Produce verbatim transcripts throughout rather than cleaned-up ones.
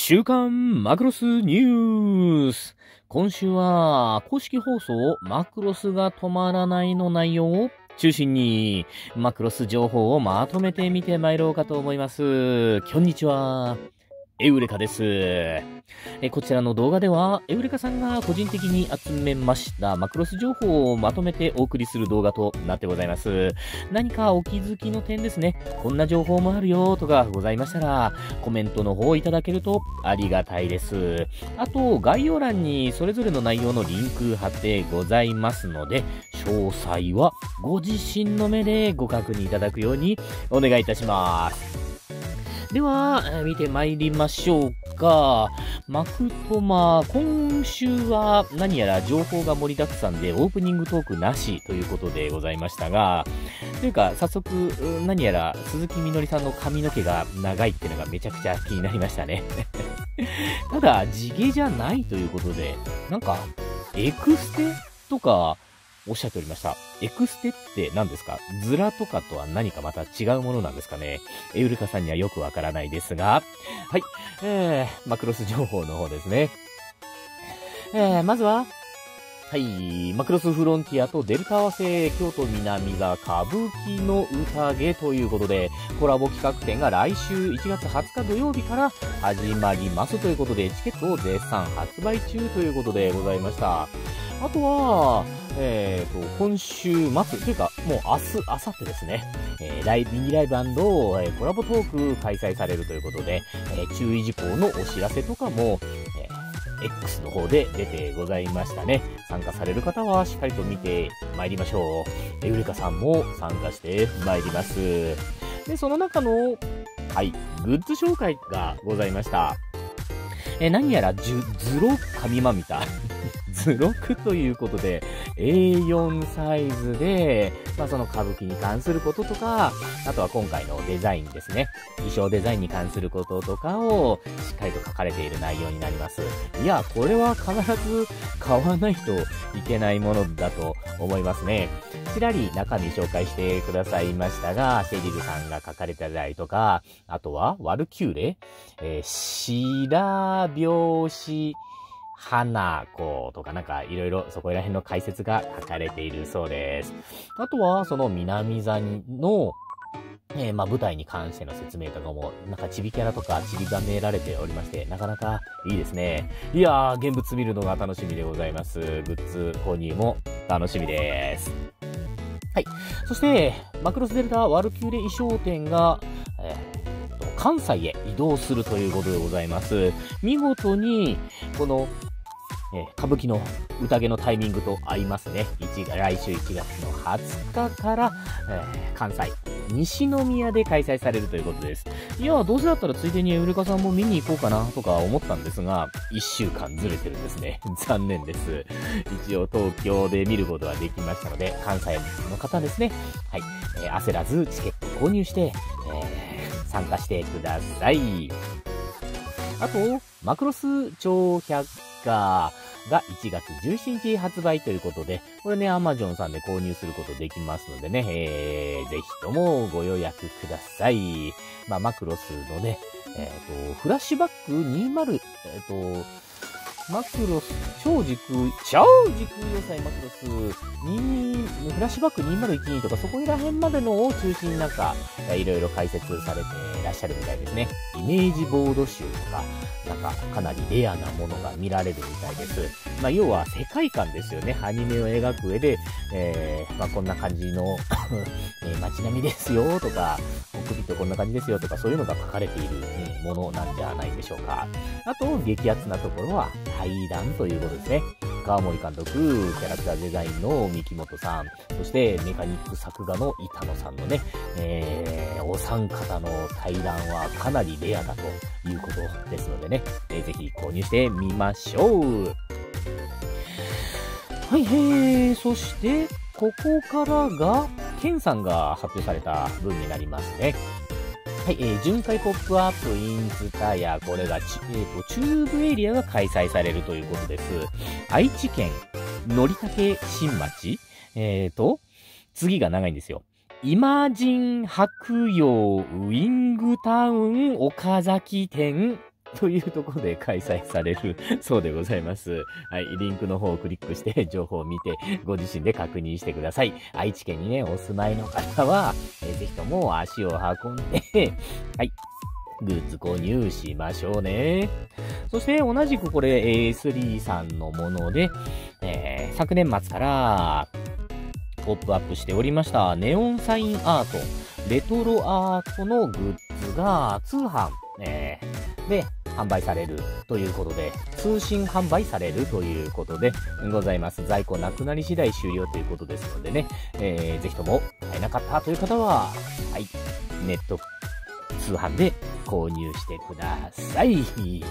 週刊マクロスニュース。今週は公式放送マクロスが止まらないの内容を中心にマクロス情報をまとめてみてまいろうかと思います。こんにちは。エウレカです。えこちらの動画ではエウレカさんが個人的に集めましたマクロス情報をまとめてお送りする動画となってございます。何かお気づきの点ですね、こんな情報もあるよとかございましたらコメントの方いただけるとありがたいです。あと概要欄にそれぞれの内容のリンク貼ってございますので、詳細はご自身の目でご確認いただくようにお願いいたします。では、見てまいりましょうか。マクトマ、今週は何やら情報が盛りだくさんでオープニングトークなしということでございましたが、というか早速何やら鈴木みのりさんの髪の毛が長いっていうのがめちゃくちゃ気になりましたね。ただ、地毛じゃないということで、なんか、エクステとか、おっしゃっておりました。エクステって何ですか？ズラとかとは何かまた違うものなんですかね？エウレカさんにはよくわからないですが、はい、えー、マクロス情報の方ですね。えー、まずは、はい、マクロスフロンティアとデルタ合わせ京都南座歌舞伎の宴ということで、コラボ企画展が来週いちがつはつか土曜日から始まりますということで、チケットを絶賛発売中ということでございました。あとは、えーと、今週末、というか、もう明日、明後日ですね、えー、ライブ、ミニライブ&、えー、コラボトーク開催されるということで、えー、注意事項のお知らせとかも、えー、X の方で出てございましたね。参加される方はしっかりと見てまいりましょう。エウレカさんも参加してまいります。で、その中の、はい、グッズ紹介がございました。えー、何やらじゅ図録紙まみた。図録ということで エーよん サイズで、まあその歌舞伎に関することとか、あとは今回のデザインですね。衣装デザインに関することとかをしっかりと書かれている内容になります。いや、これは必ず買わないといけないものだと思いますね。ちらり中身紹介してくださいましたが、シェリルさんが書かれてたりとか、あとはワルキューレ、えー、白拍子、花子とかなんかいろいろそこら辺の解説が書かれているそうです。あとはその南座の、えー、まあ舞台に関しての説明とかもなんかちびキャラとかちりばめられておりまして、なかなかいいですね。いやー、現物見るのが楽しみでございます。グッズ購入も楽しみです。はい。そして、マクロスデルタワルキューレ衣装展が、えー、関西へ移動するということでございます。見事に、この、えー、歌舞伎の宴のタイミングと合いますね。来週いちがつのはつかから、えー、関西、西宮で開催されるということです。いやー、どうせだったらついでにエウレカさんも見に行こうかなとか思ったんですが、いっしゅうかんずれてるんですね。残念です。一応東京で見ることができましたので、関西の方ですね。はい。えー、焦らずチケット購入して、えー、参加してください。あと、マクロス超百科がいちがつじゅうしちにち発売ということで、これね、Amazon さんで購入することできますのでね、えー、ぜひともご予約ください。まあ、マクロスのね、えっと、フラッシュバックにじゅう、えっと、マクロス、超時空、超時空要塞マクロスに、フラッシュバックにせんじゅういちとかそこら辺までのを中心になんか、いろいろ解説されていらっしゃるみたいですね。イメージボード集とか、なんかかなりレアなものが見られるみたいです。まあ要は世界観ですよね。アニメを描く上で、えー、まあこんな感じの、えー、街並みですよとか、首とこんな感じですよとか、そういうのが書かれている、うん、ものなんじゃないでしょうか。あと、激アツなところは対談ということですね。川森監督、キャラクターデザインの三木本さん、そしてメカニック作画の板野さんのね、えー、お三方の対談はかなりレアだということですのでね、えー、ぜひ購入してみましょう。はい、へー、そして、ここからが、ケンさんが発表された文になりますね。はい、えー、巡回ポップアップインツタヤ、これが、えーと、中部エリアが開催されるということです。愛知県、のりたけ新町、えーと、次が長いんですよ。イマジン白洋ウィングタウン岡崎店というところで開催されるそうでございます。はい。リンクの方をクリックして情報を見て、ご自身で確認してください。愛知県にね、お住まいの方は、えー、ぜひとも足を運んで、はい。グッズ購入しましょうね。そして同じくこれ エースリー さんのもので、えー、昨年末からポップアップしておりましたネオンサインアート、レトロアートのグッズが通販、えー、で販売されるということで、通信販売されるということでございます。在庫なくなり次第終了ということですのでね、えー、ぜひとも買えなかったという方は、はい、ネット通販で購入してください。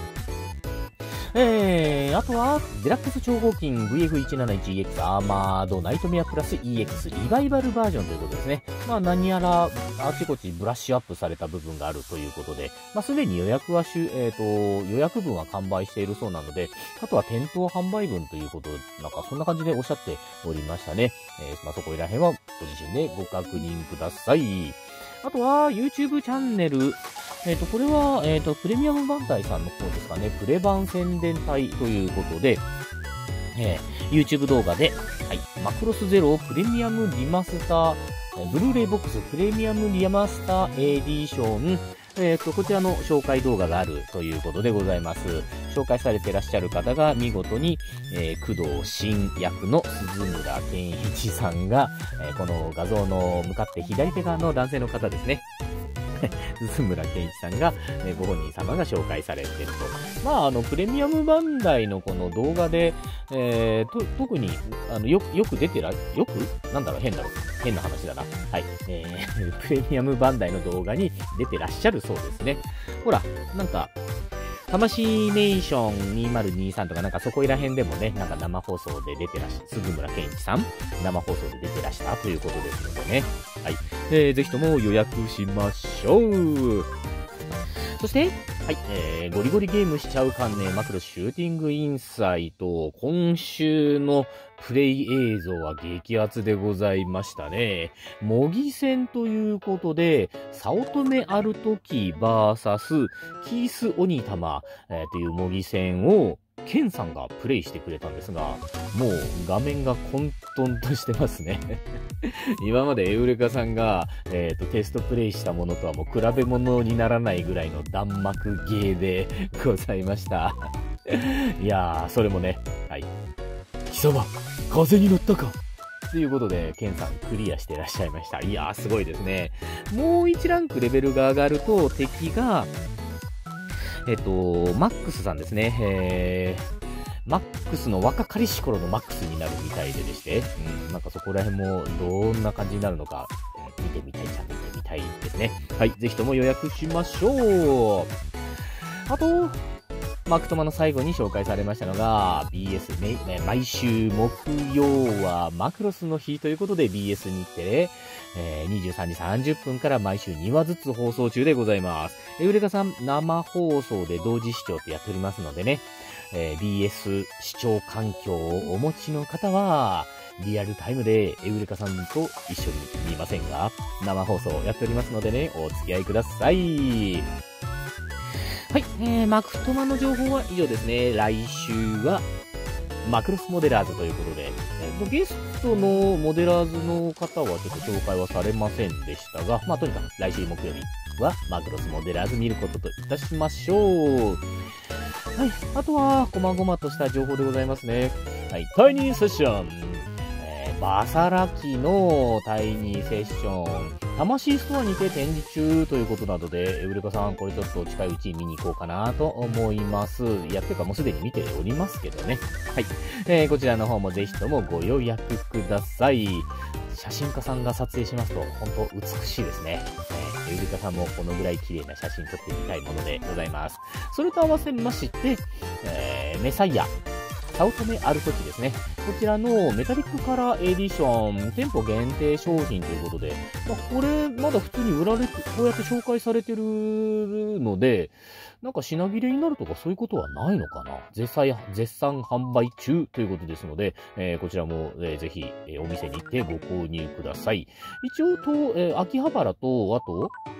えー、あとは、デラックス超合金 ブイエフいちなないちイーエックス アーマードナイトメアプラス イーエックス リバイバルバージョンということですね。まあ何やらあちこちブラッシュアップされた部分があるということで、まあすでに予約はしゅ、えっと、予約分は完売しているそうなので、あとは店頭販売分ということ、なんかそんな感じでおっしゃっておりましたね。えー、まあそこら辺はご自身でご確認ください。あとは YouTube チャンネル、えっと、これは、えっと、プレミアムバンダイさんの方ですかね、プレ版宣伝隊ということで、えー、YouTube 動画で、はい、マクロスゼロプレミアムリマスター、ブルーレイボックスプレミアムリマスターエディション、えっと、こちらの紹介動画があるということでございます。紹介されていらっしゃる方が見事に、えー、工藤新役の鈴村健一さんが、えー、この画像の向かって左手側の男性の方ですね。鈴村健一さんが、えー、ご本人様が紹介されていると。まあ、あの、プレミアムバンダイのこの動画で、えー、と、特に、あの、よく、よく出てら、よくなんだろう、変だろう。変な話だな。はい。えー、プレミアムバンダイの動画に出てらっしゃるそうですね。ほら、なんか、魂ネーションにせんにじゅうさんとかなんかそこいら辺でもね、なんか生放送で出てらっしゃ、鈴村健一さん生放送で出てらしたということですのでね。はい。えー、ぜひとも予約しましょう。そして、はい、えー、ゴリゴリゲームしちゃうかんね、マクロシューティングインサイト、今週のプレイ映像は激アツでございましたね。模擬戦ということで、早乙女アルトキー ブイエス キース鬼玉、えー、という模擬戦を、ケンさんがプレイしてくれたんですが、もう画面が混沌としてますね。今までエウレカさんが、えーと、テストプレイしたものとはもう比べ物にならないぐらいの弾幕ゲーでございました。いやー、それもね、はい。貴様、風に乗ったかということで、ケンさんクリアしていらっしゃいました。いやー、すごいですね。もういちランクレベルが上がると、敵が、えっと、マックスさんですね。えー、マックスの若かりし頃のマックスになるみたいででして、うん、なんかそこら辺もどんな感じになるのか、うん、見てみたいじゃん、見てみたいですね。はい、ぜひとも予約しましょう。あと、マクトマの最後に紹介されましたのが、ビーエス、ね、毎週木曜はマクロスの日ということで ビーエス 日テレ、えー、にじゅうさんじさんじゅっぷんから毎週にわずつ放送中でございます。エウレカさん生放送で同時視聴ってやっておりますのでね、えー、ビーエス 視聴環境をお持ちの方は、リアルタイムでエウレカさんと一緒に見ませんが、生放送やっておりますのでね、お付き合いください。はい、えー、マクトマの情報は以上ですね。来週は、マクロスモデラーズということで、えー、ゲストのモデラーズの方はちょっと紹介はされませんでしたが、まあ、とにかく来週木曜日はマクロスモデラーズ見ることといたしましょう。はい、あとは、こまごまとした情報でございますね。はい、タイニーセッション。えー、バサラキのタイニーセッション。魂ストアにて展示中ということなので、エウレカさん、これちょっと近いうちに見に行こうかなと思います。いや、てかもうすでに見ておりますけどね。はい。えー、こちらの方もぜひともご予約ください。写真家さんが撮影しますと、本当美しいですね。えー、エウレカさんもこのぐらい綺麗な写真撮ってみたいものでございます。それと合わせまして、えー、メサイア。早乙女アルトキですね。こちらのメタリックカラーエディション、店舗限定商品ということで、まあ、これまだ普通に売られて、こうやって紹介されてるので、なんか品切れになるとかそういうことはないのかな。絶賛、絶賛販売中ということですので、えー、こちらも、えー、ぜひ、えー、お店に行ってご購入ください。一応と、えー、秋葉原と、あと、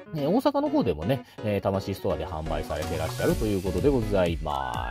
えー大阪の方でもね、えー魂ストアで販売されてらっしゃるということでございます。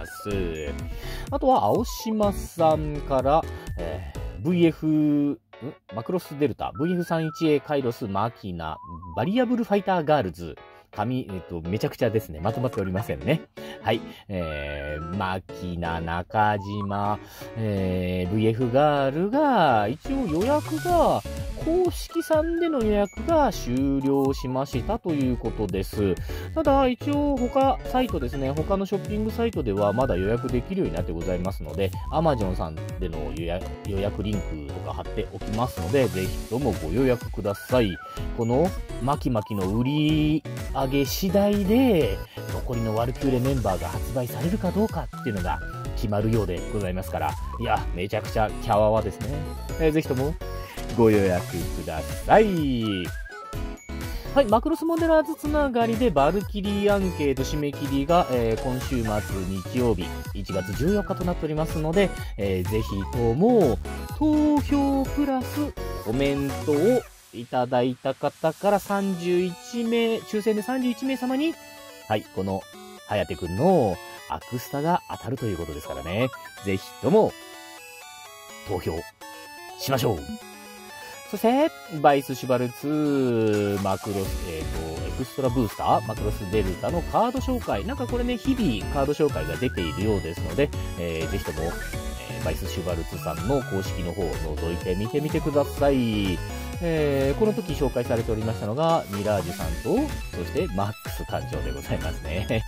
あとは、青島さんから、えー ブイエフ、んマクロスデルタ、ブイエフさんじゅういちエー カイロスマキナ、バリアブルファイターガールズ、紙、えっと、めちゃくちゃですね。まとまっておりませんね。はい。えー、マキナ、中島、えー、ブイエフ ガールが、一応予約が、公式さんでの予約が終了しましたということです。ただ、一応他サイトですね、他のショッピングサイトではまだ予約できるようになってございますので、Amazon さんでの予約、予約リンクとか貼っておきますので、ぜひともご予約ください。このマキマキの売り上げ次第で、残りのワルキューレメンバーが発売されるかどうかっていうのが決まるようでございますから、いや、めちゃくちゃキャワワですね。えー、ぜひともご予約ください。はい、マクロスモデラーズつながりでバルキリーアンケート締め切りが、えー、今週末日曜日いちがつじゅうよっかとなっておりますので、えー、ぜひとも投票プラスコメントをいただいた方からさんじゅういちめい、抽選でさんじゅういちめい様に、はい、このはやてくんのアクスタが当たるということですからね。ぜひとも投票しましょう。そして、バイス・シュバルツ、マクロス、えっと、エクストラブースター、マクロス・デルタのカード紹介。なんかこれね、日々カード紹介が出ているようですので、えー、ぜひとも、えー、バイス・シュバルツさんの公式の方を覗いてみてみてください。えー、この時紹介されておりましたのが、ミラージュさんと、そしてマックス誕生でございますね。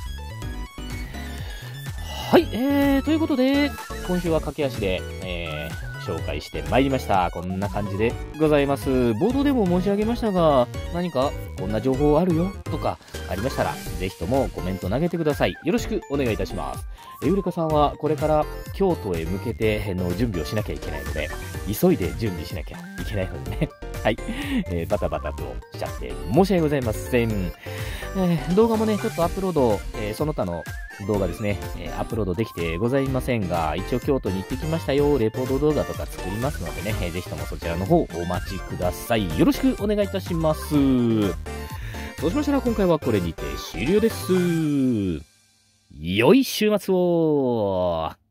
はい、えー、ということで、今週は駆け足で、えー、紹介してまいりました。こんな感じでございます。冒頭でも申し上げましたが、何かこんな情報あるよとかありましたら、ぜひともコメント投げてください。よろしくお願いいたします。エウレカさんはこれから京都へ向けての準備をしなきゃいけないので、急いで準備しなきゃいけないのでね。はい、えー、バタバタとしちゃって申し訳ございません。えー、動画もね、ちょっとアップロード、えー、その他の動画ですね、えー、アップロードできてございませんが、一応京都に行ってきましたよ、レポート動画とか作りますのでね、えー、ぜひともそちらの方お待ちください。よろしくお願いいたします。そうしましたら今回はこれにて終了です。良い週末を。